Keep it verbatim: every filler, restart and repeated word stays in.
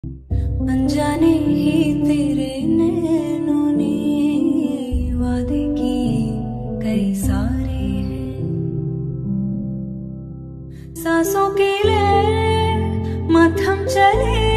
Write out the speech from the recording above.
अनजाने ही तेरे नैनों ने वादे किए कई सारे हैं। सांसों के लिए मथम चले